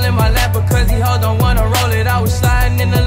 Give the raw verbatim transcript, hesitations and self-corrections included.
in my lap because he hold don't wanna roll it. I was sliding in the